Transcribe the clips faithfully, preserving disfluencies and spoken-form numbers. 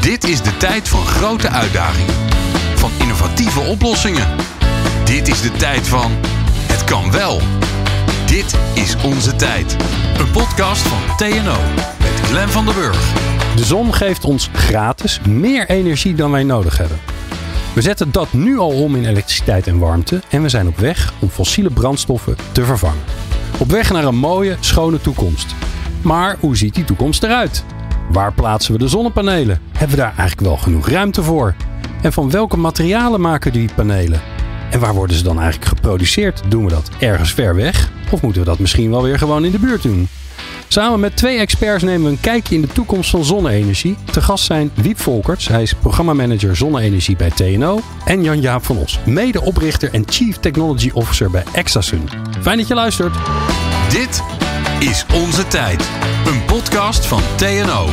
Dit is de tijd van grote uitdagingen. Van innovatieve oplossingen. Dit is de tijd van het kan wel. Dit is onze tijd. Een podcast van T en O met Glenn van der Burg. De zon geeft ons gratis meer energie dan wij nodig hebben. We zetten dat nu al om in elektriciteit en warmte en we zijn op weg om fossiele brandstoffen te vervangen. Op weg naar een mooie, schone toekomst. Maar hoe ziet die toekomst eruit? Waar plaatsen we de zonnepanelen? Hebben we daar eigenlijk wel genoeg ruimte voor? En van welke materialen maken die panelen? En waar worden ze dan eigenlijk geproduceerd? Doen we dat ergens ver weg? Of moeten we dat misschien wel weer gewoon in de buurt doen? Samen met twee experts nemen we een kijkje in de toekomst van zonne-energie. Te gast zijn Wiep Volkerts, hij is programmamanager zonne-energie bij T en O. En Jan-Jaap van Os, medeoprichter en Chief Technology Officer bij Exasun. Fijn dat je luistert. Dit is onze tijd. Een podcast van T en O.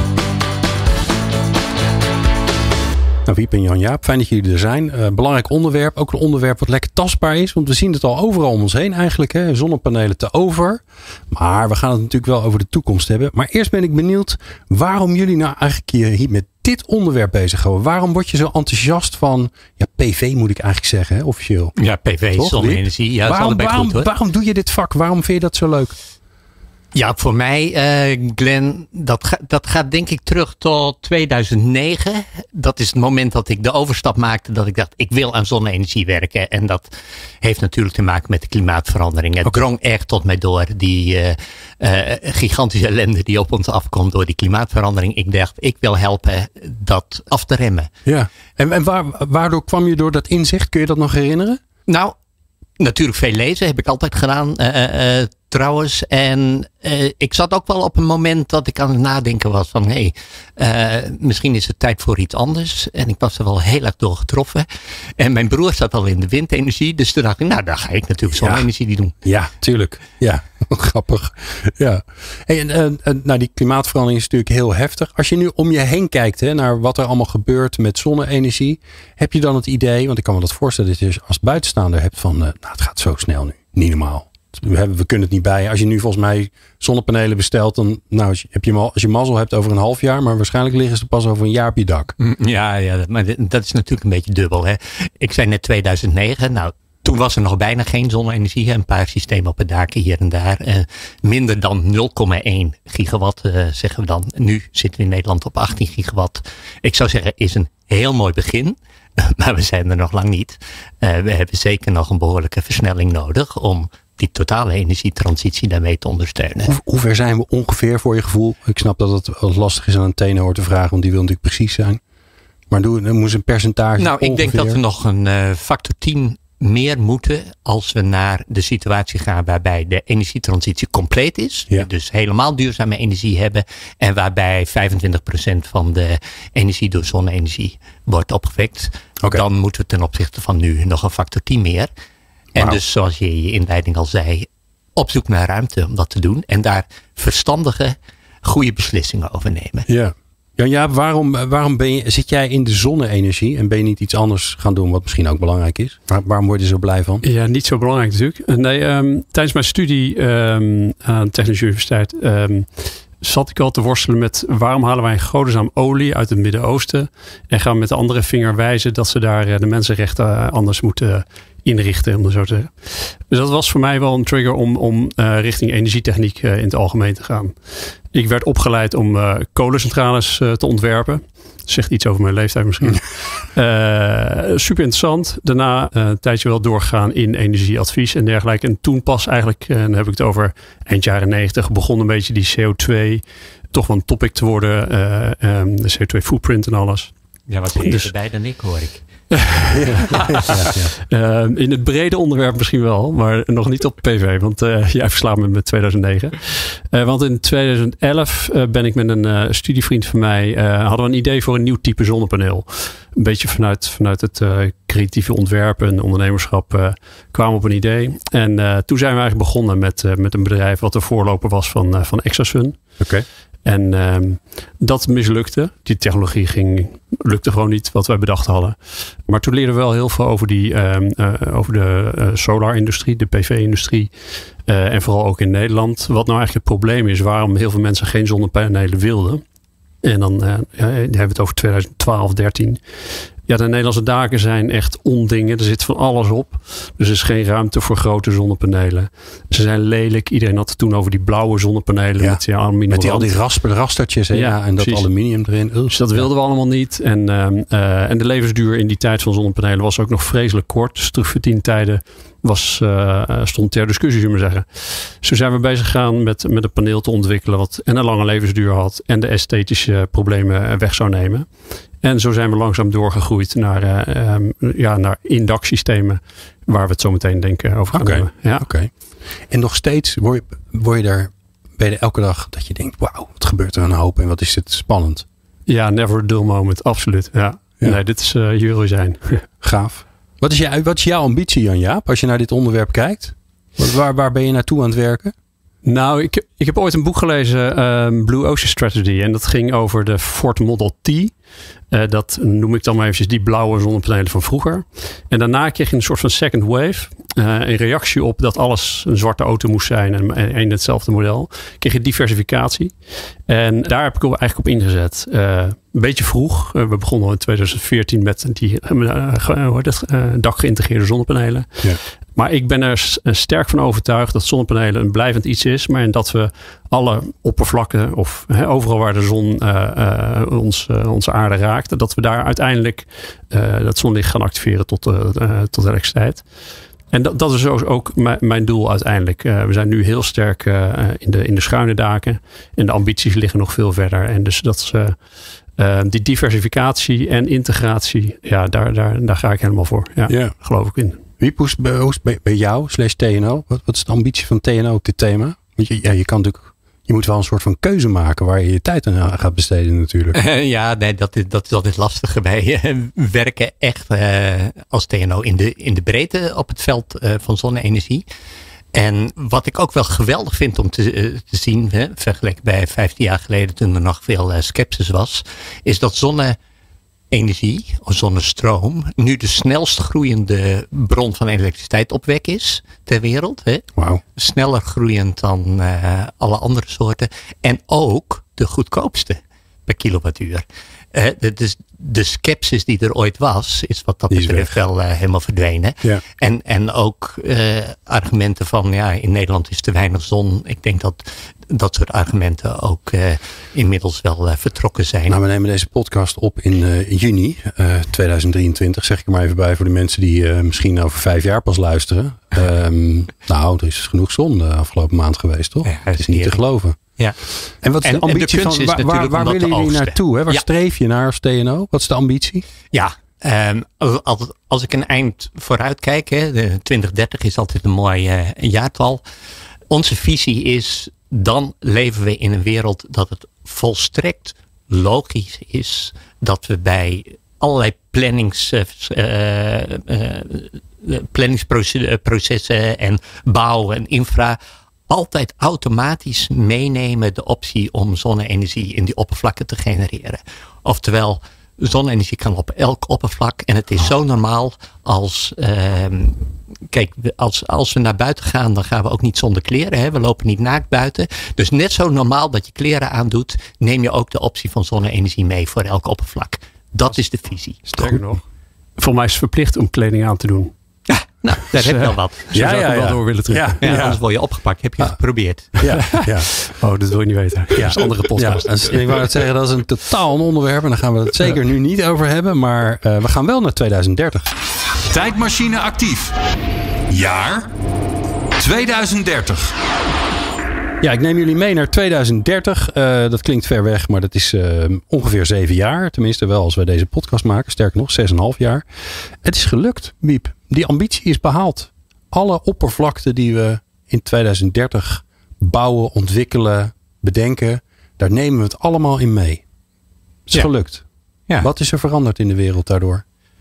Nou, Wiep en Jan-Jaap, fijn dat jullie er zijn. Uh, belangrijk onderwerp, ook een onderwerp wat lekker tastbaar is. Want we zien het al overal om ons heen eigenlijk. Hè? Zonnepanelen te over. Maar we gaan het natuurlijk wel over de toekomst hebben. Maar eerst ben ik benieuwd waarom jullie nou eigenlijk hier met dit onderwerp bezig houden. Waarom word je zo enthousiast van, ja, P V moet ik eigenlijk zeggen, hè, officieel? Ja, P V is zonne-energie. Ja, waarom, waarom, goed, hoor. waarom doe je dit vak? Waarom vind je dat zo leuk? Ja, voor mij, uh, Glenn, dat, ga, dat gaat denk ik terug tot tweeduizend negen. Dat is het moment dat ik de overstap maakte. Dat ik dacht, ik wil aan zonne-energie werken. En dat heeft natuurlijk te maken met de klimaatverandering. Het Okay. drong echt tot mij door. Die uh, uh, gigantische ellende die op ons afkomt door die klimaatverandering. Ik dacht, ik wil helpen dat af te remmen. Ja. En, en waar, waardoor kwam je door dat inzicht? Kun je dat nog herinneren? Nou, natuurlijk veel lezen heb ik altijd gedaan. Uh, uh, Trouwens, en uh, ik zat ook wel op een moment dat ik aan het nadenken was van hé, hey, uh, misschien is het tijd voor iets anders. En ik was er wel heel erg door getroffen. En mijn broer zat al in de windenergie, dus toen dacht ik, nou dan ga ik natuurlijk zonne-energie doen. Ja, tuurlijk. Ja, grappig. Ja. Hey, en, en, en, nou, die klimaatverandering is natuurlijk heel heftig. Als je nu om je heen kijkt, hè, naar wat er allemaal gebeurt met zonne-energie, heb je dan het idee, want ik kan me dat voorstellen dat je als buitenstaander hebt van, uh, nou het gaat zo snel nu, niet normaal. We, hebben, we kunnen het niet bij. Als je nu volgens mij zonnepanelen bestelt, dan nou, als je, heb je, als je mazzel hebt over een half jaar, maar waarschijnlijk liggen ze pas over een jaar op je dak. Ja, ja, maar dat is natuurlijk een beetje dubbel. Hè? Ik zei net tweeduizend negen, nou toen was er nog bijna geen zonne-energie. Een paar systemen op het daken hier en daar. Uh, minder dan nul komma één gigawatt uh, zeggen we dan. Nu zitten we in Nederland op achttien gigawatt. Ik zou zeggen, is een heel mooi begin. Maar we zijn er nog lang niet. Uh, we hebben zeker nog een behoorlijke versnelling nodig om die totale energietransitie daarmee te ondersteunen. Hoe, hoe ver zijn we ongeveer voor je gevoel? Ik snap dat het wat lastig is aan een tenor te vragen, want die wil natuurlijk precies zijn. Maar doe, dan moest een percentage Nou, ik ongeveer. denk dat we nog een uh, factor tien meer moeten als we naar de situatie gaan waarbij de energietransitie compleet is. Ja. Dus helemaal duurzame energie hebben en waarbij vijfentwintig procent van de energie door zonne-energie wordt opgewekt. Okay. Dan moeten we ten opzichte van nu nog een factor tien meer. En Wow. dus zoals je in je inleiding al zei, op zoek naar ruimte om dat te doen. En daar verstandige, goede beslissingen over nemen. Ja. Jan-Jaap, waarom, waarom ben je, zit jij in de zonne-energie en ben je niet iets anders gaan doen wat misschien ook belangrijk is? Waar, waarom word je zo blij van? Ja, niet zo belangrijk natuurlijk. Nee, um, tijdens mijn studie um, aan de Technische Universiteit um, zat ik al te worstelen met waarom halen wij in godesnaam olie uit het Midden-Oosten en gaan we met de andere vinger wijzen dat ze daar de mensenrechten anders moeten inrichten, om het zo te zeggen. Dus dat was voor mij wel een trigger om, om uh, richting energietechniek uh, in het algemeen te gaan. Ik werd opgeleid om uh, kolencentrales uh, te ontwerpen. Dat zegt iets over mijn leeftijd misschien. uh, super interessant. Daarna uh, een tijdje wel doorgegaan in energieadvies en dergelijke. En toen pas eigenlijk, uh, dan heb ik het over eind jaren negentig, begon een beetje die C O twee toch wel een topic te worden. Uh, um, de C O twee footprint en alles. Ja, wat eerder Dus- bij dan ik, hoor ik. ja, ja, ja. Uh, in het brede onderwerp misschien wel, maar nog niet op P V, want uh, jij verslaat me met tweeduizend negen. Uh, want in tweeduizend elf uh, ben ik met een uh, studievriend van mij, uh, hadden we een idee voor een nieuw type zonnepaneel. Een beetje vanuit, vanuit het uh, creatieve ontwerpen en ondernemerschap uh, kwamen we op een idee. En uh, toen zijn we eigenlijk begonnen met, uh, met een bedrijf wat de voorloper was van, uh, van Exasun. Oké. Okay. En um, dat mislukte. Die technologie ging, lukte gewoon niet wat wij bedacht hadden. Maar toen leerden we wel heel veel over, die, um, uh, over de uh, solar-industrie, de P V-industrie. Uh, en vooral ook in Nederland. Wat nou eigenlijk het probleem is, waarom heel veel mensen geen zonnepanelen wilden. En dan uh, ja, hebben we het over twintig twaalf, dertien. Ja, de Nederlandse daken zijn echt ondingen. Er zit van alles op. Dus er is geen ruimte voor grote zonnepanelen. Ze zijn lelijk. Iedereen had het toen over die blauwe zonnepanelen. Ja, met die aluminium met die, al die rasper, rastertjes. Ja, ja, en dat precies. Aluminium erin. Ugh. Dus dat wilden we allemaal niet. En, uh, uh, en de levensduur in die tijd van zonnepanelen was ook nog vreselijk kort. Dus terug voor tien tijden was, uh, stond ter discussie, zullen we zeggen. Zo zijn we bezig gegaan met, met een paneel te ontwikkelen. Wat en een lange levensduur had. En de esthetische problemen weg zou nemen. En zo zijn we langzaam doorgegroeid naar, uh, um, ja, naar indaksystemen. Waar we het zo meteen denken over gaan okay. hebben. Ja. Oké. Okay. En nog steeds word je, word je daar bij de elke dag dat je denkt, wauw, wat gebeurt er een hoop en wat is dit spannend. Ja, never a dull moment. Absoluut. Ja. Ja. Nee, dit is uh, hier wil je zijn. Gaaf. Wat is, jou, wat is jouw ambitie, Jan-Jaap, als je naar dit onderwerp kijkt? Waar, waar ben je naartoe aan het werken? Nou, ik, ik heb ooit een boek gelezen, um, Blue Ocean Strategy. En dat ging over de Ford Model T. Uh, dat noem ik dan maar eventjes die blauwe zonnepanelen van vroeger. En daarna kreeg je een soort van second wave. Uh, in reactie op dat alles een zwarte auto moest zijn en, en, en hetzelfde model. Kreeg je diversificatie. En daar heb ik eigenlijk op ingezet. Uh, een beetje vroeg. Uh, we begonnen al in twintig veertien met die uh, uh, uh, dakgeïntegreerde zonnepanelen. Ja. Maar ik ben er sterk van overtuigd dat zonnepanelen een blijvend iets is. Maar in dat we alle oppervlakken of he, overal waar de zon uh, uh, ons, uh, onze aarde raakt. Dat we daar uiteindelijk uh, dat zonlicht gaan activeren tot, uh, uh, tot elektriciteit. En dat, dat is ook mijn, mijn doel uiteindelijk. Uh, we zijn nu heel sterk uh, in, de, in de schuine daken. En de ambities liggen nog veel verder. En dus dat is... Uh, Uh, die diversificatie en integratie, ja, daar, daar, daar ga ik helemaal voor. Ja, yeah. Geloof ik in. Wiep, hoe is het bij, bij jou, slash T N O? Wat, wat is de ambitie van T N O op dit thema? Want je, ja, je kan natuurlijk, je moet wel een soort van keuze maken waar je je tijd aan gaat besteden natuurlijk. Uh, ja, nee, dat is, dat is altijd lastig. Wij uh, werken echt uh, als T N O in de, in de breedte op het veld uh, van zonne-energie. En wat ik ook wel geweldig vind om te, uh, te zien, hè, vergeleken bij vijftien jaar geleden toen er nog veel uh, sceptisch was, is dat zonne-energie of zonnestroom nu de snelst groeiende bron van elektriciteitsopwek is ter wereld. Hè. Wow. Sneller groeiend dan uh, alle andere soorten. En ook de goedkoopste per kilowattuur. Uh, de, de, de skepsis die er ooit was, is wat dat betreft wel uh, helemaal verdwenen. Ja. En, en ook uh, argumenten van, ja, in Nederland is te weinig zon. Ik denk dat dat soort argumenten ook uh, inmiddels wel uh, vertrokken zijn. Nou, we nemen deze podcast op in uh, juni uh, tweeduizend drieëntwintig. Zeg ik er maar even bij voor de mensen die uh, misschien over vijf jaar pas luisteren. Um, nou, er is genoeg zon de afgelopen maand geweest, toch? Ja, het is niet te geloven. Ja. En wat is de ambitie van, waar, waar, waar willen jullie naartoe? Hè? Waar ja. streef je naar als T N O? Wat is de ambitie? Ja, um, als, als ik een eind vooruit kijk, hè, de twintig dertig is altijd een mooi uh, jaartal. Onze visie is, dan leven we in een wereld dat het volstrekt logisch is dat we bij allerlei plannings, uh, uh, uh, planningsprocessen en bouw en infra altijd automatisch meenemen de optie om zonne-energie in die oppervlakken te genereren. Oftewel, zonne-energie kan op elk oppervlak. En het is zo normaal als... Uh, kijk, als, als we naar buiten gaan, dan gaan we ook niet zonder kleren. Hè? We lopen niet naakt buiten. Dus net zo normaal dat je kleren aandoet, neem je ook de optie van zonne-energie mee voor elk oppervlak. Dat is de visie. Sterker nog, voor mij is het verplicht om kleding aan te doen. Ja, nou, daar heb je wel wat. Zo ja, zou ik ja, wel ja. door willen terug. Ja, ja, anders word je opgepakt. Heb je het ah. geprobeerd. Ja, ja. Oh, dat wil je niet weten. Ja. Dat is een andere podcast. Ja, dus ik wou het zeggen, dat is een totaal een onderwerp. En daar gaan we het zeker nu niet over hebben. Maar uh, we gaan wel naar tweeduizend dertig. Tijdmachine actief. Jaar tweeduizend dertig. Ja, ik neem jullie mee naar tweeduizend dertig. Uh, dat klinkt ver weg, maar dat is uh, ongeveer zeven jaar. Tenminste wel als wij deze podcast maken. Sterker nog, zes en een half jaar. Het is gelukt, Wiep. Die ambitie is behaald. Alle oppervlakte die we in tweeduizend dertig bouwen, ontwikkelen, bedenken, daar nemen we het allemaal in mee. Het is ja. gelukt. Ja. Wat is er veranderd in de wereld daardoor?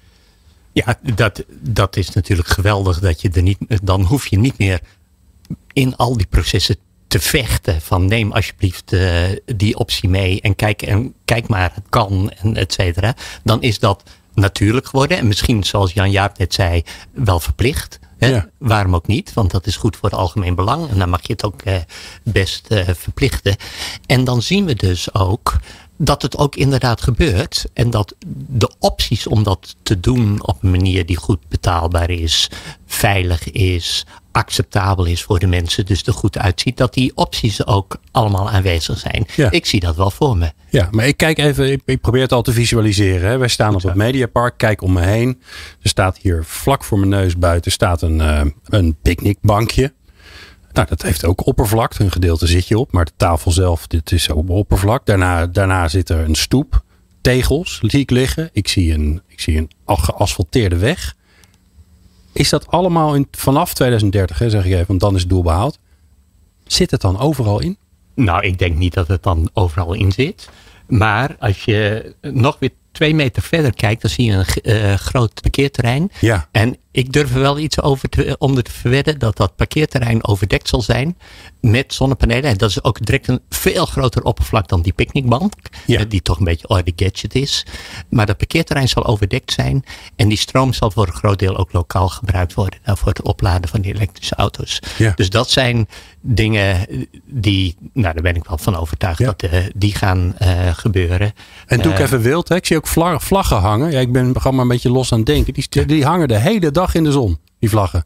Ja, dat, dat is natuurlijk geweldig. Dat je er niet, dan hoef je niet meer in al die processen te vechten van neem alsjeblieft uh, die optie mee en kijk, en kijk maar, het kan en et cetera. Dan is dat natuurlijk geworden en misschien zoals Jan-Jaap net zei wel verplicht. Hè? Ja. Waarom ook niet? Want dat is goed voor het algemeen belang en dan mag je het ook uh, best uh, verplichten. En dan zien we dus ook dat het ook inderdaad gebeurt. En dat de opties om dat te doen op een manier die goed betaalbaar is, veilig is, acceptabel is voor de mensen, dus er goed uitziet, dat die opties ook allemaal aanwezig zijn. Ja. Ik zie dat wel voor me. Ja, maar ik kijk even, ik, ik probeer het al te visualiseren. Hè. Wij staan op het Mediapark, kijk om me heen. Er staat hier vlak voor mijn neus buiten staat een, uh, een picknickbankje. Nou, dat heeft ook oppervlak. Een gedeelte zit je op, maar de tafel zelf, dit is ook oppervlak. Daarna, daarna zit er een stoep, tegels zie ik liggen. Ik zie een, ik zie een geasfalteerde weg. Is dat allemaal in, vanaf tweeduizend dertig, hè, zeg ik even, want dan is het doel behaald. Zit het dan overal in? Nou, ik denk niet dat het dan overal in zit. Maar als je nog weer twee meter verder kijkt, dan zie je een uh, groot parkeerterrein. Ja. En ik durf er wel iets over te, onder te verwedden dat dat parkeerterrein overdekt zal zijn met zonnepanelen. En dat is ook direct een veel groter oppervlak dan die picknickbank. Ja. Die toch een beetje oh, de gadget is. Maar dat parkeerterrein zal overdekt zijn. En die stroom zal voor een groot deel ook lokaal gebruikt worden. Nou, voor het opladen van die elektrische auto's. Ja. Dus dat zijn dingen die, nou daar ben ik wel van overtuigd, ja. dat uh, die gaan uh, gebeuren. En doe ik uh, even wild. Hè? Ik zie ook vlag, vlaggen hangen. Ja, ik ben gewoon maar een beetje los aan het denken. Die, die hangen de hele dag in de zon, die vlaggen.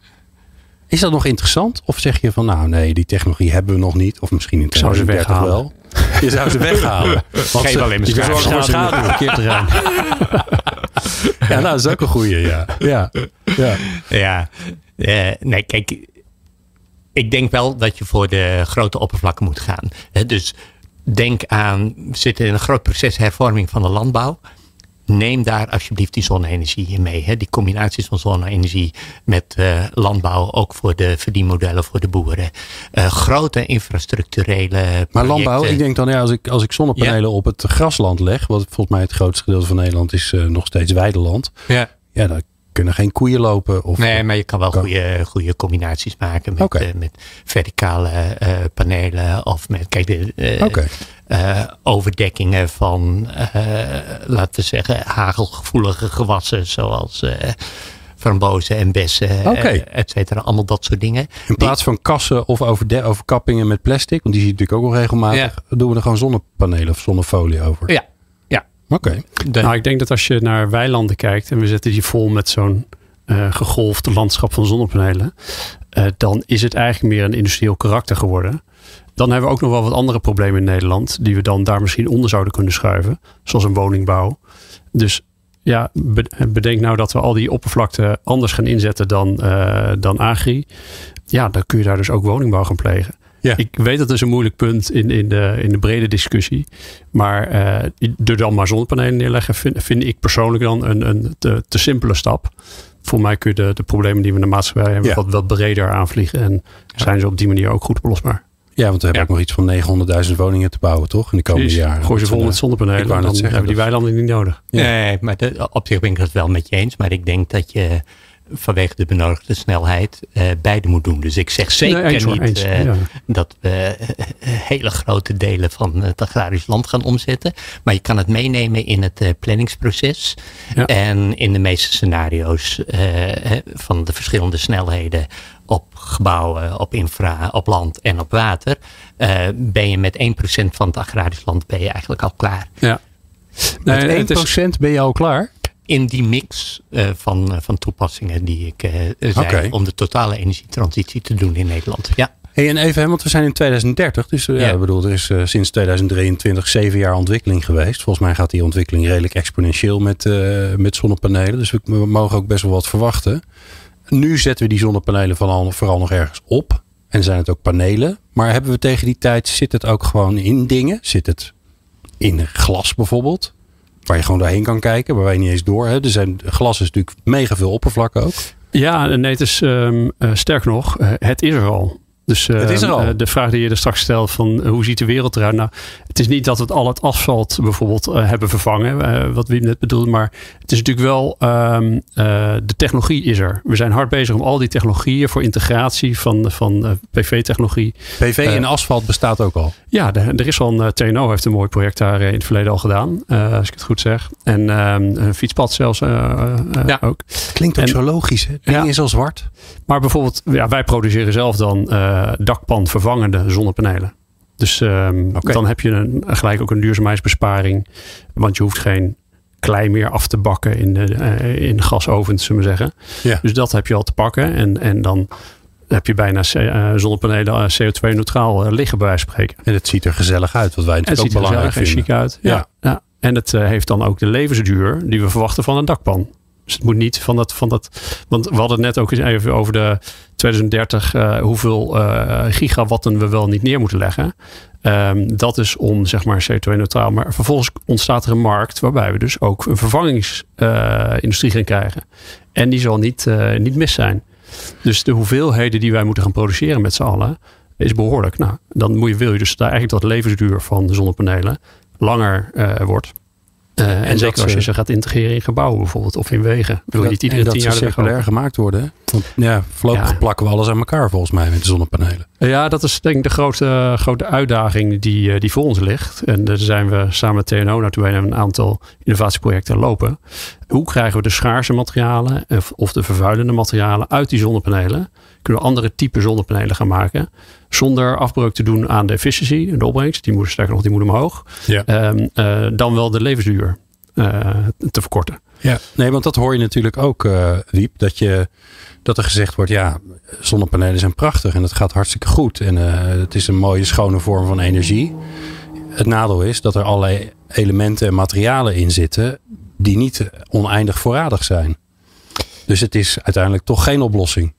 Is dat nog interessant? Of zeg je van nou nee, die technologie hebben we nog niet. Of misschien in tweeduizend dertig wel. Je zou ze weghalen. Geef alleen maar schade. schade op het parkeerterrein. Ja, nou, dat is ook een goeie. Ja, ja, ja. ja. Uh, nee, kijk. Ik denk wel dat je voor de grote oppervlakken moet gaan. He, dus denk aan, we zitten in een groot proces hervorming van de landbouw. Neem daar alsjeblieft die zonne-energie in mee. Hè? Die combinaties van zonne-energie met uh, landbouw, ook voor de verdienmodellen voor de boeren. Uh, grote infrastructurele projecten. Maar landbouw, ik denk dan, ja, als ik, als ik zonnepanelen ja. op het grasland leg, wat volgens mij het grootste gedeelte van Nederland is uh, nog steeds weideland. Ja. Ja, dan kunnen geen koeien lopen. Of, nee, maar je kan wel kan... goede, goede combinaties maken met, okay. uh, met verticale uh, panelen of met, kijk, de, uh, okay. uh, overdekkingen van, uh, laten we zeggen, hagelgevoelige gewassen zoals uh, frambozen en bessen, okay. uh, et cetera. Allemaal dat soort dingen. In plaats van kassen of overde- overkappingen met plastic, want die zie je natuurlijk ook wel regelmatig, ja. doen we er gewoon zonnepanelen of zonnefolie over. Ja. Oké. Okay. Nou, ik denk dat als je naar weilanden kijkt en we zetten die vol met zo'n uh, gegolfd landschap van zonnepanelen, uh, dan is het eigenlijk meer een industrieel karakter geworden. Dan hebben we ook nog wel wat andere problemen in Nederland die we dan daar misschien onder zouden kunnen schuiven, zoals een woningbouw. Dus ja, bedenk nou dat we al die oppervlakte anders gaan inzetten dan, uh, dan agri. Ja, dan kun je daar dus ook woningbouw gaan plegen. Ja. Ik weet dat is een moeilijk punt in, in, de, in de brede discussie. Maar uh, door dan maar zonnepanelen neerleggen vind, vind ik persoonlijk dan een, een te, te simpele stap. Voor mij kun je de, de problemen die we in de maatschappij hebben ja. wat, wat breder aanvliegen. En ja. zijn ze op die manier ook goed oplosbaar. Ja, want we hebben ja. ook nog iets van negenhonderdduizend woningen te bouwen, toch? In de komende Precies. jaren. Gooi ze vol met zonnepanelen. Dan zeggen, hebben we die weilanden niet nodig. Ja. Nee, maar de, op zich ben ik het wel met je eens. Maar ik denk dat je vanwege de benodigde snelheid uh, beide moet doen. Dus ik zeg zeker nee, eens, niet eens, uh, ja. dat we uh, hele grote delen van het agrarisch land gaan omzetten. Maar je kan het meenemen in het uh, planningsproces. Ja. En in de meeste scenario's uh, van de verschillende snelheden op gebouwen, op infra, op land en op water. Uh, ben je met één procent van het agrarisch land ben je eigenlijk al klaar. Ja. Nee, met één procent is... ben je al klaar? In die mix uh, van, uh, van toepassingen die ik uh, zei okay. om de totale energietransitie te doen in Nederland. Ja. Hey, en even, want we zijn in tweeduizend dertig, dus uh, ja. Ja, bedoel, er is uh, sinds tweeduizend drieëntwintig zeven jaar ontwikkeling geweest. Volgens mij gaat die ontwikkeling redelijk exponentieel met, uh, met zonnepanelen. Dus we, we mogen ook best wel wat verwachten. Nu zetten we die zonnepanelen vooral, vooral nog ergens op. En zijn het ook panelen. Maar hebben we tegen die tijd, zit het ook gewoon in dingen? Zit het in glas bijvoorbeeld? Waar je gewoon doorheen kan kijken, waar wij niet eens door hebben. Er zijn, glas is natuurlijk mega veel oppervlakken ook. Ja, nee, het is um, uh, sterk nog, uh, het is er al. Dus uh, het is er al. Uh, de vraag die je er straks stelt van uh, hoe ziet de wereld eruit? Nou, het is niet dat we het al het asfalt bijvoorbeeld uh, hebben vervangen, uh, wat Wim net bedoelde, maar het is natuurlijk wel, um, uh, de technologie is er. We zijn hard bezig om al die technologieën voor integratie van, van uh, P V-technologie. P V uh, in asfalt bestaat ook al? Ja, de, er is al een, uh, T N O heeft een mooi project daar uh, in het verleden al gedaan, uh, als ik het goed zeg. En uh, een fietspad zelfs uh, uh, ja. ook. Klinkt ook en, zo logisch, hè? Het ding ja. is al zwart. Maar bijvoorbeeld, ja, wij produceren zelf dan uh, dakpan vervangende zonnepanelen. Dus um, okay. dan heb je een, gelijk ook een duurzaamheidsbesparing. Want je hoeft geen klei meer af te bakken in de, uh, in de gasovens, zullen we zeggen. Ja. Dus dat heb je al te pakken. En, en dan heb je bijna uh, zonnepanelen C O twee neutraal uh, liggen, bij wijze van spreken. En het ziet er gezellig uit, wat wij natuurlijk ook belangrijk vinden. Het ziet er gezellig en chic uit. Ja. Ja. En het uh, heeft dan ook de levensduur die we verwachten van een dakpan. Dus het moet niet van dat, van dat. Want we hadden het net ook eens even over de twintig dertig. Uh, hoeveel uh, gigawatten we wel niet neer moeten leggen. Um, dat is om zeg maar C O twee neutraal. Maar vervolgens ontstaat er een markt waarbij we dus ook een vervangingsindustrie uh, gaan krijgen. En die zal niet, uh, niet mis zijn. Dus de hoeveelheden die wij moeten gaan produceren met z'n allen is behoorlijk. Nou, dan moet je, wil je dus daar eigenlijk dat levensduur van de zonnepanelen langer uh, wordt. Uh, en, en zeker als je ze gaat integreren in gebouwen bijvoorbeeld of in wegen. Wil je niet iedere tien jaar circulair gemaakt worden. Hè? Want ja, voorlopig ja. plakken we alles aan elkaar volgens mij met de zonnepanelen. Ja, dat is denk ik de grote, grote uitdaging die, die voor ons ligt. En daar zijn we samen met T N O naartoe een aantal innovatieprojecten lopen. Hoe krijgen we de schaarse materialen of de vervuilende materialen uit die zonnepanelen? Kunnen we andere type zonnepanelen gaan maken zonder afbreuk te doen aan de efficiëntie, de opbrengst. Die moet sterker nog, die moet omhoog. Ja. Um, uh, dan wel de levensduur uh, te verkorten. Ja, nee, want dat hoor je natuurlijk ook, uh, Wiep, dat je dat er gezegd wordt, ja, zonnepanelen zijn prachtig en het gaat hartstikke goed en uh, het is een mooie schone vorm van energie. Het nadeel is dat er allerlei elementen en materialen in zitten die niet oneindig voorradig zijn. Dus het is uiteindelijk toch geen oplossing.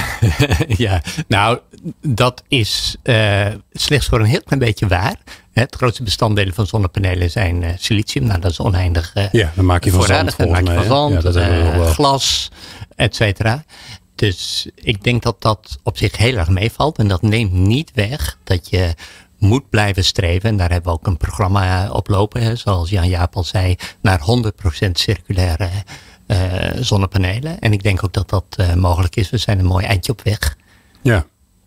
Ja, nou, dat is uh, slechts voor een heel klein beetje waar. Het grootste bestanddelen van zonnepanelen zijn uh, silicium. Nou, dat is oneindig uh, ja, dan maak je van zand, dan maak je van zand, ja, dat uh, glas, et cetera. Dus ik denk dat dat op zich heel erg meevalt. En dat neemt niet weg dat je moet blijven streven. En daar hebben we ook een programma op lopen. Hè, zoals Jan-Jaap al zei, naar honderd procent circulaire Uh, zonnepanelen. En ik denk ook dat dat uh, mogelijk is. We zijn een mooi eindje op weg. Ja.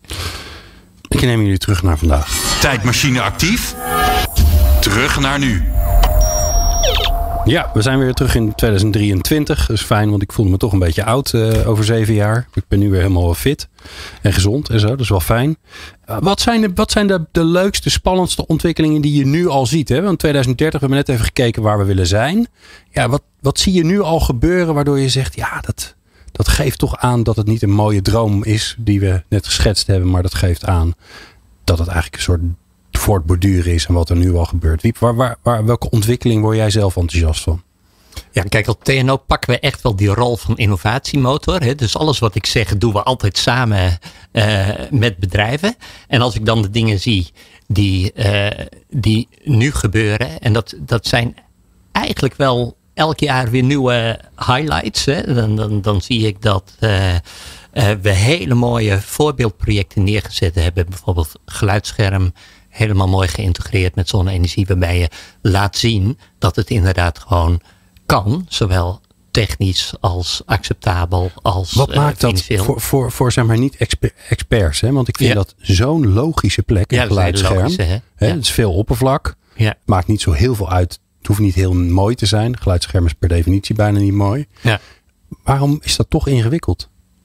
Ik neem jullie terug naar vandaag. Tijdmachine actief. Terug naar nu. Ja, we zijn weer terug in tweeduizend drieëntwintig. Dat is fijn, want ik voelde me toch een beetje oud uh, over zeven jaar. Ik ben nu weer helemaal fit en gezond en zo. Dat is wel fijn. Uh, wat zijn, de, wat zijn de, de leukste, spannendste ontwikkelingen die je nu al ziet? Hè? Want tweeduizend dertig, we hebben net even gekeken waar we willen zijn. Ja, wat, wat zie je nu al gebeuren waardoor je zegt, ja, dat, dat geeft toch aan dat het niet een mooie droom is die we net geschetst hebben. Maar dat geeft aan dat het eigenlijk een soort voortborduren is en wat er nu al gebeurt. Wiep, waar, waar, waar, welke ontwikkeling word jij zelf enthousiast van? Ja, kijk, op T N O pakken we echt wel die rol van innovatiemotor. Hè? Dus alles wat ik zeg, doen we altijd samen uh, met bedrijven. En als ik dan de dingen zie die, uh, die nu gebeuren, en dat, dat zijn eigenlijk wel elk jaar weer nieuwe highlights. Hè? Dan, dan, dan zie ik dat uh, uh, we hele mooie voorbeeldprojecten neergezet hebben. Bijvoorbeeld geluidsscherm, helemaal mooi geïntegreerd met zonne-energie, waarbij je laat zien dat het inderdaad gewoon kan, zowel technisch als acceptabel als Wat maakt uh, dat voor, voor, voor zeg maar niet exper- experts? Hè? Want ik vind ja. dat zo'n logische plek, een ja, geluidsscherm. Logische, hè? Hè? Ja. Het is veel oppervlak. Ja. Maakt niet zo heel veel uit. Het hoeft niet heel mooi te zijn. Geluidsscherm is per definitie bijna niet mooi. Ja. Waarom is dat toch ingewikkeld?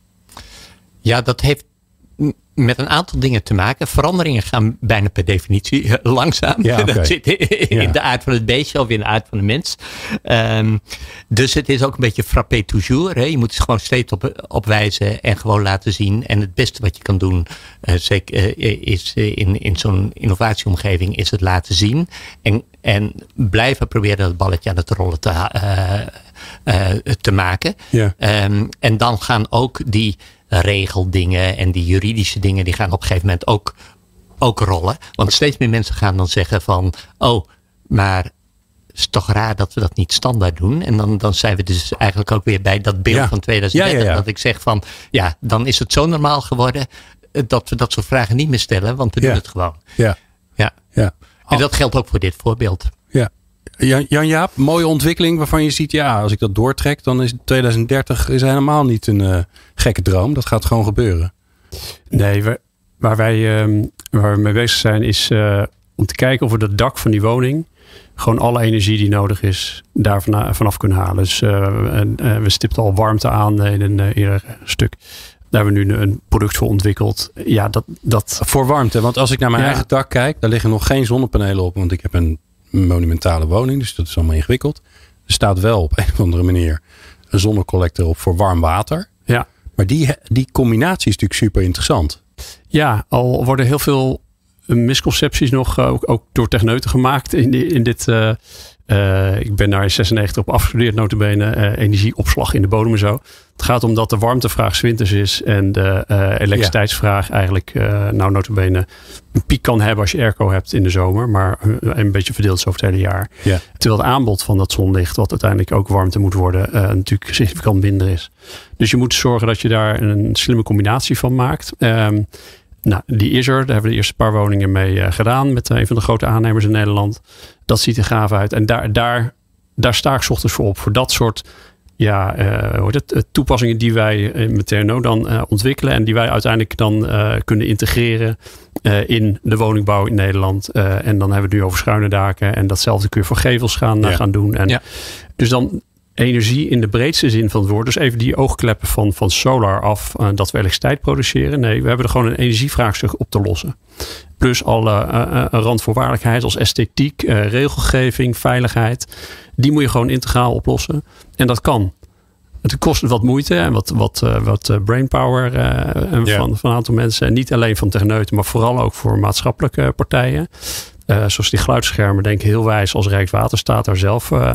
Ja, dat heeft met een aantal dingen te maken. Veranderingen gaan bijna per definitie langzaam. Ja, okay. Dat zit in ja. de aard van het beestje of in de aard van de mens. Um, dus het is ook een beetje frappé toujours. Hè. Je moet het gewoon steeds op, op wijzen en gewoon laten zien. En het beste wat je kan doen uh, zeker, uh, is uh, in, in zo'n innovatieomgeving is het laten zien. En, en blijven proberen dat balletje aan het rollen te, uh, uh, te maken. Ja. Um, en dan gaan ook die regeldingen en die juridische dingen, die gaan op een gegeven moment ook, ook rollen. Want steeds meer mensen gaan dan zeggen van, oh, maar het is toch raar dat we dat niet standaard doen. En dan, dan zijn we dus eigenlijk ook weer bij dat beeld ja. van tweeduizend dertig. Ja, ja, ja. Dat ik zeg van, ja, dan is het zo normaal geworden dat we dat soort vragen niet meer stellen, want we ja. doen het gewoon. Ja. Ja. Ja. En dat geldt ook voor dit voorbeeld. Ja. Jan-Jaap, mooie ontwikkeling waarvan je ziet, ja, als ik dat doortrek, dan is tweeduizend dertig is helemaal niet een uh, gekke droom. Dat gaat gewoon gebeuren. Nee, waar, waar wij um, waar we mee bezig zijn is uh, om te kijken of we dat dak van die woning gewoon alle energie die nodig is daar vanaf kunnen halen. Dus uh, uh, we stipten al warmte aan in een uh, eerder stuk. Daar hebben we nu een product voor ontwikkeld. Ja, dat, dat... Voor warmte, want als ik naar mijn ja. eigen dak kijk, daar liggen nog geen zonnepanelen op, want ik heb een monumentale woning, dus dat is allemaal ingewikkeld. Er staat wel op een of andere manier een zonnecollector op voor warm water. Ja. Maar die, die combinatie is natuurlijk super interessant. Ja, al worden heel veel misconcepties nog uh, ook, ook door techneuten gemaakt in, die, in dit. Uh, uh, ik ben daar in zesennegentig op afgestudeerd, nota bene, uh, energieopslag in de bodem en zo. Het gaat om dat de warmtevraag 's winters is en de uh, elektriciteitsvraag ja. eigenlijk uh, nou nota bene een piek kan hebben als je airco hebt in de zomer, maar een, een beetje verdeeld is over het hele jaar. Ja. Terwijl het aanbod van dat zonlicht, wat uiteindelijk ook warmte moet worden, uh, natuurlijk significant minder is. Dus je moet zorgen dat je daar een slimme combinatie van maakt. Um, Nou, die is er. Daar hebben we de eerste paar woningen mee uh, gedaan. Met een van de grote aannemers in Nederland. Dat ziet er gaaf uit. En daar, daar, daar sta ik 's ochtends voor op. Voor dat soort ja, uh, hoe heet het, toepassingen die wij met T N O dan uh, ontwikkelen. En die wij uiteindelijk dan uh, kunnen integreren uh, in de woningbouw in Nederland. Uh, en dan hebben we het nu over schuine daken. En datzelfde kun je voor gevels gaan, ja. uh, gaan doen. En ja. Dus dan energie in de breedste zin van het woord. Dus even die oogkleppen van, van solar af. Uh, dat we elektriciteit produceren. Nee, we hebben er gewoon een energievraagstuk op te lossen. Plus alle uh, uh, randvoorwaardelijkheid als esthetiek, uh, regelgeving, veiligheid. Die moet je gewoon integraal oplossen. En dat kan. Het kost wat moeite en wat, wat, uh, wat uh, brainpower uh, ja. van, van een aantal mensen. En niet alleen van techneuten, maar vooral ook voor maatschappelijke partijen. Uh, zoals die geluidsschermen, denk ik heel wijs als Rijkswaterstaat daar zelf uh,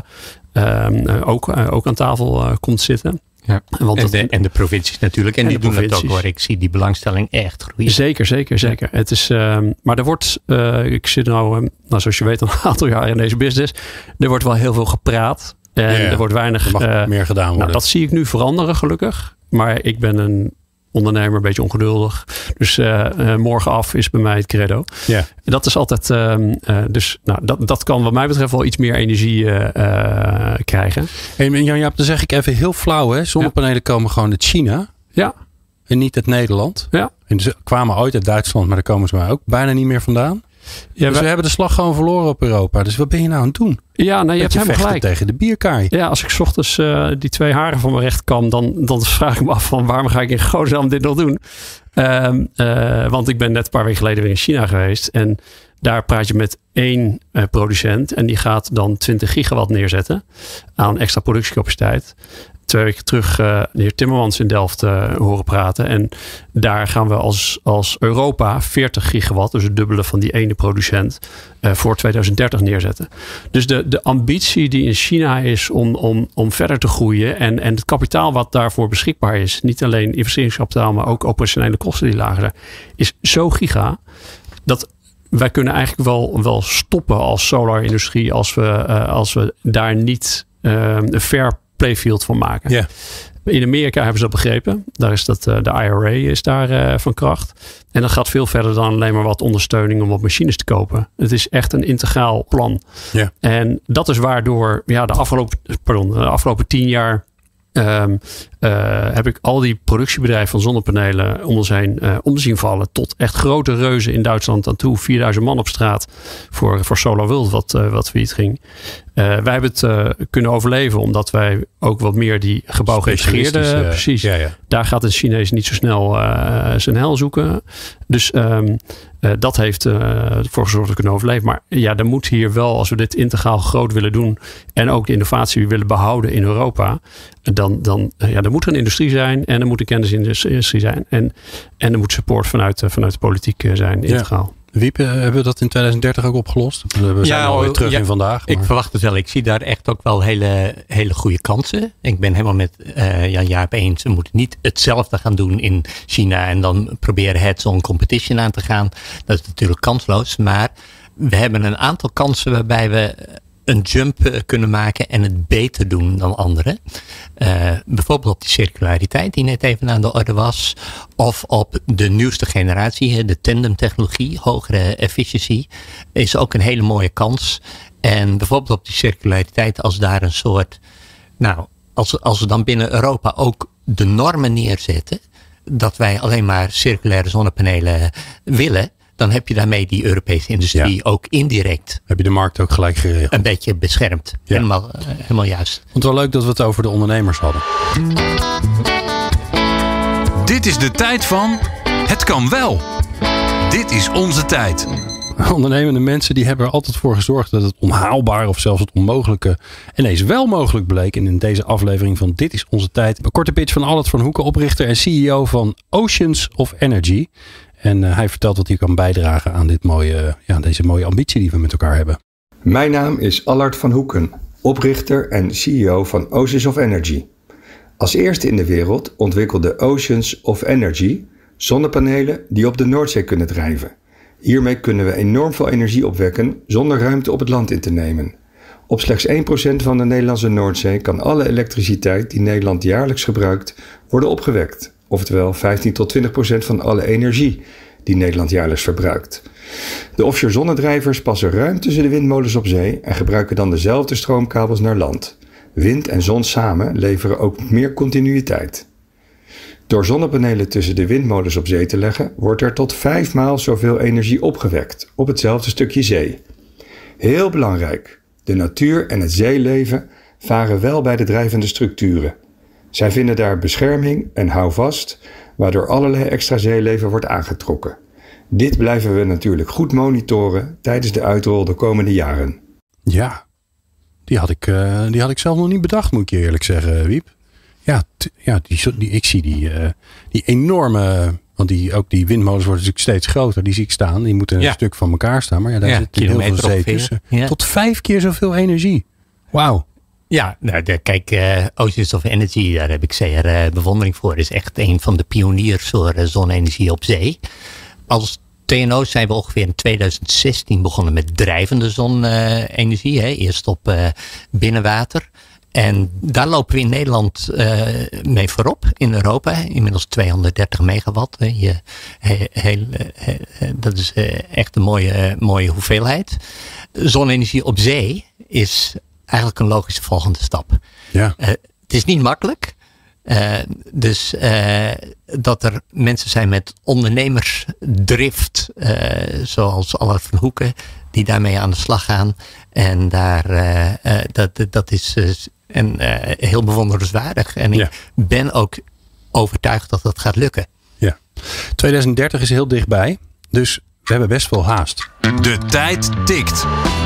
uh, ook, uh, ook aan tafel uh, komt zitten. Ja. Want en, de, dat, en de provincies natuurlijk. En, en die doen het ook hoor. Ik zie die belangstelling echt groeien. Zeker, zeker, zeker. Ja. Het is, uh, maar er wordt, uh, ik zit nou, uh, nou, zoals je weet, al een aantal jaar in deze business. Er wordt wel heel veel gepraat. En ja, ja. er wordt weinig. Er mag uh, meer gedaan worden. Nou, dat zie ik nu veranderen, gelukkig. Maar ik ben een ondernemer, een beetje ongeduldig. Dus uh, uh, morgen af is bij mij het credo. Ja. Dat is altijd. Uh, uh, dus nou, dat, dat kan wat mij betreft wel iets meer energie uh, uh, krijgen. En Jan-Jaap, dan zeg ik even heel flauw, hè? Zonnepanelen ja. komen gewoon uit China. Ja. En niet uit Nederland. Ja. En ze kwamen ooit uit Duitsland, maar daar komen ze maar ook bijna niet meer vandaan. Ja, dus we, we hebben de slag gewoon verloren op Europa. Dus wat ben je nou aan het doen? Ja, nou, je hebt helemaal gelijk tegen de bierkaai. Ja, als ik 's ochtends uh, die twee haren van mijn recht kam, dan, dan vraag ik me af van waarom ga ik in godsnaam dit nog doen? Uh, uh, want ik ben net een paar weken geleden weer in China geweest. En daar praat je met één uh, producent. En die gaat dan twintig gigawatt neerzetten aan extra productiecapaciteit. Twee weken terug uh, de heer Timmermans in Delft uh, horen praten. En daar gaan we als, als Europa veertig gigawatt, dus het dubbele van die ene producent, uh, voor twintig dertig neerzetten. Dus de, de ambitie die in China is om, om, om verder te groeien en, en het kapitaal wat daarvoor beschikbaar is, niet alleen investeringskapitaal, maar ook operationele kosten die lager zijn, is zo giga dat wij kunnen eigenlijk wel, wel stoppen als solar-industrie als we, uh, als we daar niet uh, een fair playfield van maken. Yeah. In Amerika hebben ze dat begrepen. Daar is dat, uh, de I R A is daar uh, van kracht. En dat gaat veel verder dan alleen maar wat ondersteuning om wat machines te kopen. Het is echt een integraal plan. Yeah. En dat is waardoor ja, de, afgelopen, pardon, de afgelopen tien jaar Um, uh, heb ik al die productiebedrijven van zonnepanelen om ons heen uh, om te zien vallen. Tot echt grote reuzen in Duitsland aan toe. vierduizend man op straat voor, voor Solar World wat, uh, wat failliet ging. Uh, wij hebben het uh, kunnen overleven omdat wij ook wat meer die gebouwgeïntegreerde... Uh, precies. Ja, ja. Daar gaat een Chinees niet zo snel uh, zijn hel zoeken. Dus um, uh, dat heeft uh, ervoor gezorgd dat we kunnen overleven. Maar ja, er moet hier wel, als we dit integraal groot willen doen en ook de innovatie willen behouden in Europa, dan, dan ja, er moet een industrie zijn en er moet een kennisindustrie zijn. En, en er moet support vanuit, vanuit de politiek zijn, integraal. Ja. Wiep, hebben we dat in twintig dertig ook opgelost? We zijn ja, alweer terug ja, in vandaag. Maar. Ik verwacht het wel. Ik zie daar echt ook wel hele, hele goede kansen. Ik ben helemaal met uh, Jan-Jaap eens. We moeten niet hetzelfde gaan doen in China en dan proberen heads-on competition aan te gaan. Dat is natuurlijk kansloos. Maar we hebben een aantal kansen waarbij we een jump kunnen maken en het beter doen dan anderen. Uh, bijvoorbeeld op die circulariteit die net even aan de orde was. Of op de nieuwste generatie, de tandemtechnologie, hogere efficiëntie, is ook een hele mooie kans. En bijvoorbeeld op die circulariteit, als daar een soort, nou, als, als we dan binnen Europa ook de normen neerzetten, dat wij alleen maar circulaire zonnepanelen willen, dan heb je daarmee die Europese industrie ja. ook indirect. Heb je de markt ook gelijk geregeld. Een beetje beschermd. Ja. Helemaal, uh, helemaal juist. Want wel leuk dat we het over de ondernemers hadden. Dit is de tijd van het kan wel. Dit is onze tijd. Ondernemende mensen die hebben er altijd voor gezorgd dat het onhaalbare of zelfs het onmogelijke ineens wel mogelijk bleek. En in deze aflevering van Dit is onze tijd. Een korte pitch van Allard van Hoeken, oprichter en C E O van Oceans of Energy. En uh, hij vertelt wat hij kan bijdragen aan dit mooie, ja, deze mooie ambitie die we met elkaar hebben. Mijn naam is Allard van Hoeken, oprichter en C E O van Oceans of Energy. Als eerste in de wereld ontwikkelde Oceans of Energy zonnepanelen die op de Noordzee kunnen drijven. Hiermee kunnen we enorm veel energie opwekken zonder ruimte op het land in te nemen. Op slechts één procent van de Nederlandse Noordzee kan alle elektriciteit die Nederland jaarlijks gebruikt worden opgewekt. Oftewel vijftien tot twintig procent van alle energie die Nederland jaarlijks verbruikt. De offshore zonnedrijvers passen ruim tussen de windmolens op zee en gebruiken dan dezelfde stroomkabels naar land. Wind en zon samen leveren ook meer continuïteit. Door zonnepanelen tussen de windmolens op zee te leggen, wordt er tot vijf maal zoveel energie opgewekt op hetzelfde stukje zee. Heel belangrijk, de natuur en het zeeleven varen wel bij de drijvende structuren. Zij vinden daar bescherming en houvast, waardoor allerlei extra zeeleven wordt aangetrokken. Dit blijven we natuurlijk goed monitoren tijdens de uitrol de komende jaren. Ja, die had ik, uh, die had ik zelf nog niet bedacht, moet ik je eerlijk zeggen, Wiep. Ja, t- ja die, die, ik zie die, uh, die enorme, want die, ook die windmolens worden natuurlijk steeds groter. Die zie ik staan. Die moeten een ja. stuk van elkaar staan. Maar ja, daar ja, zit heel veel zee tussen. Ja. Tot vijf keer zoveel energie. Wauw. Ja, nou, de, kijk, uh, Oceans of Energy, daar heb ik zeer uh, bewondering voor. Is echt een van de pioniers voor uh, zonne-energie op zee. Als T N O zijn we ongeveer in tweeduizend zestien begonnen met drijvende zonne-energie. Hè. Eerst op uh, binnenwater. En daar lopen we in Nederland uh, mee voorop in Europa. Inmiddels tweehonderddertig megawatt. Hè. Je, he, heel, he, he, dat is uh, echt een mooie, mooie hoeveelheid. Zonne-energie op zee is eigenlijk een logische volgende stap. Ja. Uh, het is niet makkelijk. Uh, dus uh, dat er mensen zijn met ondernemersdrift, uh, zoals Allard van Hoeken, die daarmee aan de slag gaan. En daar, uh, uh, dat, dat is uh, en, uh, heel bewonderenswaardig. En ja. ik ben ook overtuigd dat dat gaat lukken. Ja. tweeduizend dertig is heel dichtbij, dus we hebben best wel haast. De tijd tikt.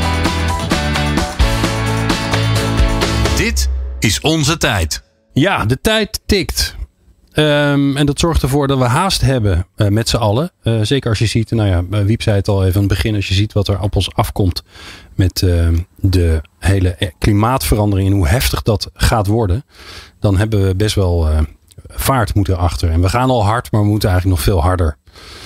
Dit is onze tijd. Ja, de tijd tikt. Um, en dat zorgt ervoor dat we haast hebben uh, met z'n allen. Uh, zeker als je ziet, nou ja, Wiep zei het al even aan het begin. Als je ziet wat er op ons afkomt met uh, de hele klimaatverandering en hoe heftig dat gaat worden. Dan hebben we best wel uh, vaart moeten achter. En we gaan al hard, maar we moeten eigenlijk nog veel harder.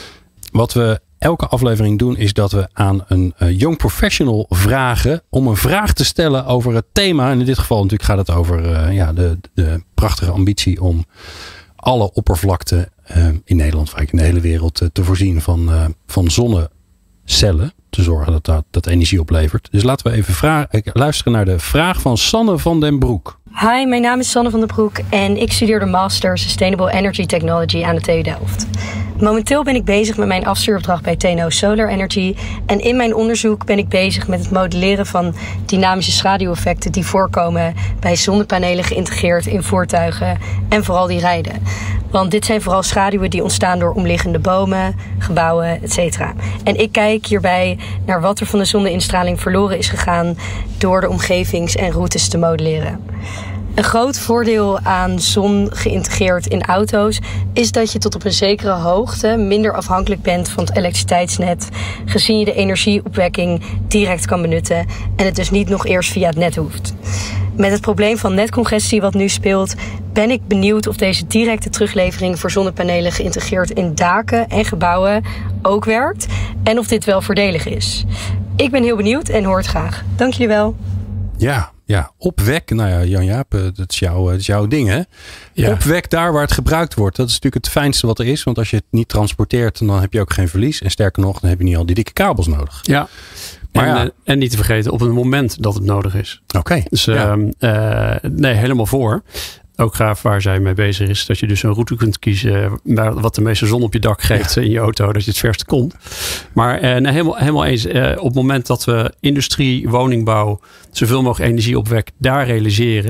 Wat we elke aflevering doen is dat we aan een uh, young professional vragen om een vraag te stellen over het thema. En in dit geval natuurlijk gaat het over uh, ja, de, de prachtige ambitie om alle oppervlakte uh, in Nederland, eigenlijk in de hele wereld, uh, te voorzien van, uh, van zonnecellen. Te zorgen dat, dat dat energie oplevert. Dus laten we even vragen, luisteren naar de vraag van Sanne van den Broek. Hi, mijn naam is Sanne van den Broek en ik studeer de Master Sustainable Energy Technology aan de T U Delft. Momenteel ben ik bezig met mijn afstuuropdracht bij T N O Solar Energy. En in mijn onderzoek ben ik bezig met het modelleren van dynamische schaduweffecten die voorkomen bij zonnepanelen geïntegreerd in voertuigen en vooral die rijden. Want dit zijn vooral schaduwen die ontstaan door omliggende bomen, gebouwen, et cetera. En ik kijk hierbij naar wat er van de zonneinstraling verloren is gegaan door de omgevings- en routes te modelleren. Een groot voordeel aan zon geïntegreerd in auto's is dat je tot op een zekere hoogte minder afhankelijk bent van het elektriciteitsnet, gezien je de energieopwekking direct kan benutten en het dus niet nog eerst via het net hoeft. Met het probleem van netcongestie wat nu speelt, ben ik benieuwd of deze directe teruglevering voor zonnepanelen geïntegreerd in daken en gebouwen ook werkt en of dit wel voordelig is. Ik ben heel benieuwd en hoor het graag. Dank jullie wel. Ja, ja, opwek. Nou ja, Jan-Jaap, dat is jouw, dat is jouw ding, hè? Ja. Opwek daar waar het gebruikt wordt. Dat is natuurlijk het fijnste wat er is. Want als je het niet transporteert, dan heb je ook geen verlies. En sterker nog, dan heb je niet al die dikke kabels nodig. Ja. Maar en, ja. en niet te vergeten, op het moment dat het nodig is. Oké. Okay. Dus ja. uh, nee, helemaal voor. Ook gaaf waar zij mee bezig is. Dat je dus een route kunt kiezen wat de meeste zon op je dak geeft ja. in je auto. Dat je het verste komt. Maar uh, nee, helemaal, helemaal eens. Uh, op het moment dat we industrie, woningbouw, zoveel mogelijk energieopwek daar realiseren.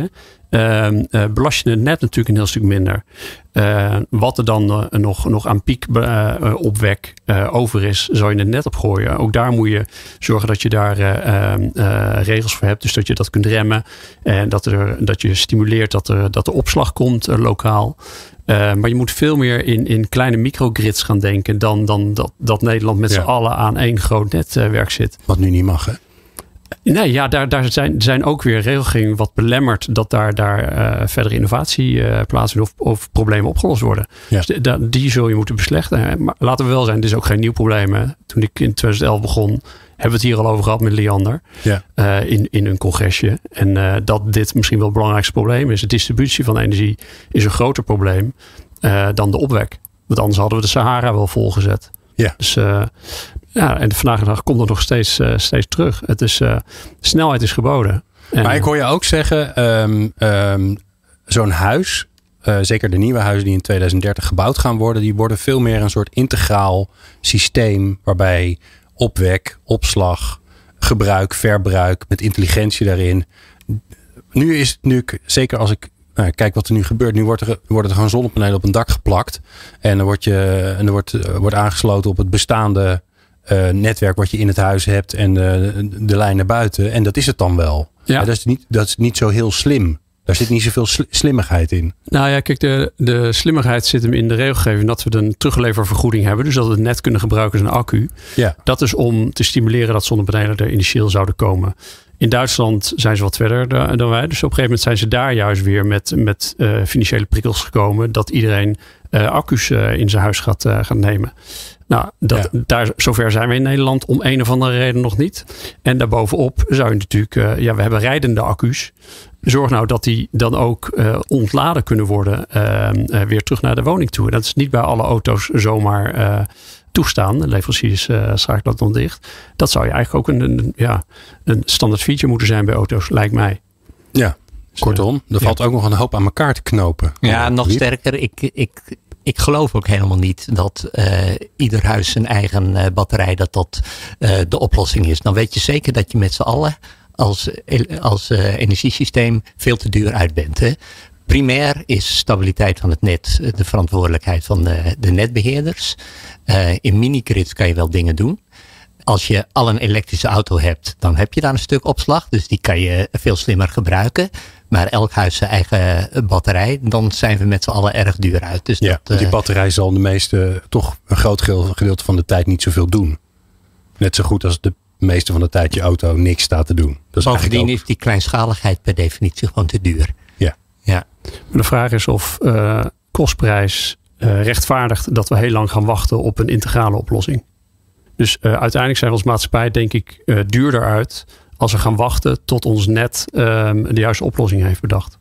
Uh, uh, belast je het net natuurlijk een heel stuk minder. Uh, wat er dan uh, nog, nog aan piek uh, opwek uh, over is, zou je het net opgooien. Ook daar moet je zorgen dat je daar uh, uh, regels voor hebt. Dus dat je dat kunt remmen. En dat, er, dat je stimuleert dat er, dat er opslag komt uh, lokaal. Uh, maar je moet veel meer in, in kleine microgrids gaan denken dan, dan dat, dat Nederland met ja. z'n allen aan één groot netwerk zit. Wat nu niet mag, hè? Nee, ja, daar, daar zijn, zijn ook weer regelgeving wat belemmert dat daar, daar uh, verdere innovatie uh, plaatsvindt of, of problemen opgelost worden. Ja. Dus de, die zul je moeten beslechten. Maar laten we wel zijn, dit is ook geen nieuw probleem. Hè. Toen ik in twintig elf begon, hebben we het hier al over gehad met Liander. Ja. Uh, in, in een congresje. En uh, dat dit misschien wel het belangrijkste probleem is. De distributie van energie is een groter probleem uh, dan de opwek. Want anders hadden we de Sahara wel volgezet. Ja. Dus uh, ja, en vandaag de dag komt het nog steeds, uh, steeds terug. Het is, uh, snelheid is geboden. En, maar ik hoor je ook zeggen, um, um, zo'n huis, uh, zeker de nieuwe huizen die in tweeduizend dertig gebouwd gaan worden, die worden veel meer een soort integraal systeem waarbij opwek, opslag, gebruik, verbruik met intelligentie daarin. Nu is het nu, zeker als ik nou, kijk wat er nu gebeurt. Nu wordt er, worden er gewoon zonnepanelen op een dak geplakt. En dan wordt, je, en er wordt, wordt aangesloten op het bestaande uh, netwerk wat je in het huis hebt. En uh, de lijn naar buiten. En dat is het dan wel. Ja. Ja, dat, is niet, dat is niet zo heel slim. Daar zit niet zoveel sl- slimmigheid in. Nou ja, kijk, de, de slimmigheid zit hem in de regelgeving dat we een terugleververgoeding hebben. Dus dat we het net kunnen gebruiken als een accu. Ja. Dat is om te stimuleren dat zonnepanelen er initieel zouden komen. In Duitsland zijn ze wat verder dan wij. Dus op een gegeven moment zijn ze daar juist weer met, met uh, financiële prikkels gekomen. Dat iedereen uh, accu's uh, in zijn huis gaat, uh, gaat nemen. Nou, dat, ja. daar, zover zijn we in Nederland om een of andere reden nog niet. En daarbovenop zou je natuurlijk, uh, ja, we hebben rijdende accu's. Zorg nou dat die dan ook uh, ontladen kunnen worden uh, uh, weer terug naar de woning toe. Dat is niet bij alle auto's zomaar uh, toestaan. De leveranciers uh, schakelen dat dan dicht. Dat zou je eigenlijk ook een, een, ja, een standaard feature moeten zijn bij auto's, lijkt mij. Ja, kortom, er ja. valt ook nog een hoop aan elkaar te knopen. Ja, oh, nog wie? sterker. Ik, ik, ik geloof ook helemaal niet dat uh, ieder huis zijn eigen uh, batterij, dat dat uh, de oplossing is. Dan weet je zeker dat je met z'n allen als, als uh, energiesysteem veel te duur uit bent. Hè? Primair is stabiliteit van het net de verantwoordelijkheid van de, de netbeheerders. Uh, in minigrids kan je wel dingen doen. Als je al een elektrische auto hebt, dan heb je daar een stuk opslag. Dus die kan je veel slimmer gebruiken. Maar elk huis zijn eigen batterij, dan zijn we met z'n allen erg duur uit. Dus ja, dat, uh, die batterij zal de meeste, toch een groot gedeelte van de tijd niet zoveel doen. Net zo goed als de meeste van de tijd je auto niks staat te doen. Dat is bovendien ook is die kleinschaligheid per definitie gewoon te duur. Ja. Ja. Maar de vraag is of uh, kostprijs uh, rechtvaardigt dat we heel lang gaan wachten op een integrale oplossing. Dus uh, uiteindelijk zijn we als maatschappij denk ik uh, duurder uit als we gaan wachten tot ons net uh, de juiste oplossing heeft bedacht.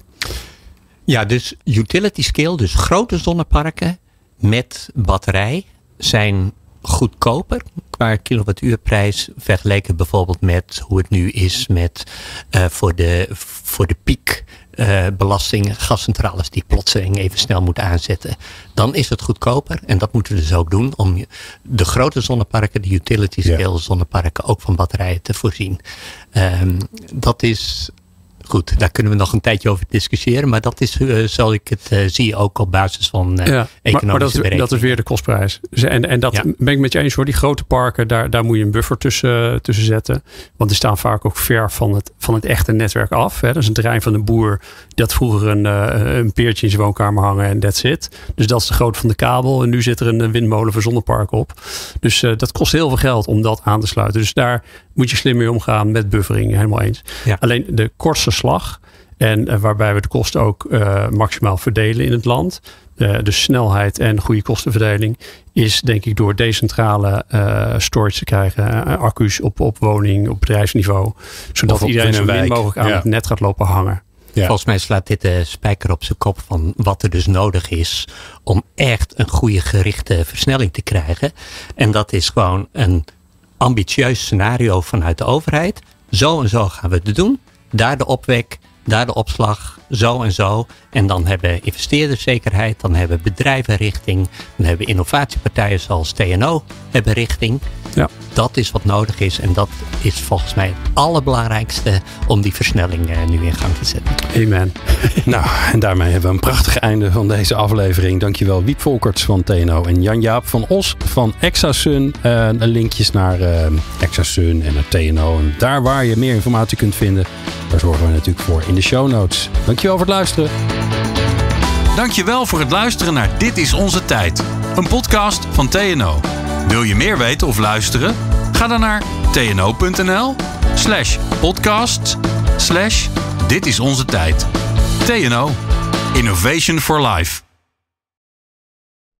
Ja, dus utility scale, dus grote zonneparken met batterij zijn goedkoper qua kilowattuurprijs vergeleken bijvoorbeeld met hoe het nu is met uh, voor de, voor de piek uh, belasting gascentrales die plotseling even snel moeten aanzetten. Dan is het goedkoper en dat moeten we dus ook doen om de grote zonneparken, de utility scale ja. zonneparken ook van batterijen te voorzien. Um, dat is goed, daar kunnen we nog een tijdje over discussiëren. Maar dat is, uh, zoals ik het uh, zie, ook op basis van uh, ja, economische maar, maar dat, berekeningen. dat is weer de kostprijs. En, en dat ja. ben ik met je eens hoor. Die grote parken, daar, daar moet je een buffer tussen, tussen zetten. Want die staan vaak ook ver van het, van het echte netwerk af. Hè. Dat is een terrein van een boer. Die had vroeger een, uh, een peertje in zijn woonkamer hangen en that's it. Dus dat is de grootte van de kabel. En nu zit er een windmolen voor zonnepark op. Dus uh, dat kost heel veel geld om dat aan te sluiten. Dus daar moet je slim mee omgaan met buffering. Helemaal eens. Ja. Alleen de kortste slag. En uh, waarbij we de kosten ook uh, maximaal verdelen in het land. Uh, de snelheid en goede kostenverdeling is denk ik door decentrale uh, storage te krijgen. Uh, accu's op, op woning, op bedrijfsniveau. Zodat iedereen zo min mogelijk aan ja. het net gaat lopen hangen. Ja. Volgens mij slaat dit de spijker op zijn kop van wat er dus nodig is om echt een goede gerichte versnelling te krijgen. En dat is gewoon een ambitieus scenario vanuit de overheid. Zo en zo gaan we het doen. Daar de opwek, daar de opslag, zo en zo. En dan hebben investeerders zekerheid, dan hebben bedrijven richting, dan hebben innovatiepartijen zoals T N O hebben richting. Ja. Dat is wat nodig is en dat is volgens mij het allerbelangrijkste om die versnelling uh, nu in gang te zetten. Amen. Nou, en daarmee hebben we een prachtig einde van deze aflevering. Dankjewel Wiep Volkerts van T N O en Jan-Jaap van Os van Exasun. Uh, linkjes naar uh, Exasun en naar T N O. En daar waar je meer informatie kunt vinden, daar zorgen we natuurlijk voor in de show notes. Dankjewel voor het luisteren. Dankjewel voor het luisteren naar Dit is Onze Tijd. Een podcast van T N O. Wil je meer weten of luisteren? Ga dan naar tno.nl slash podcast slash Dit is Onze Tijd. T N O. Innovation for Life.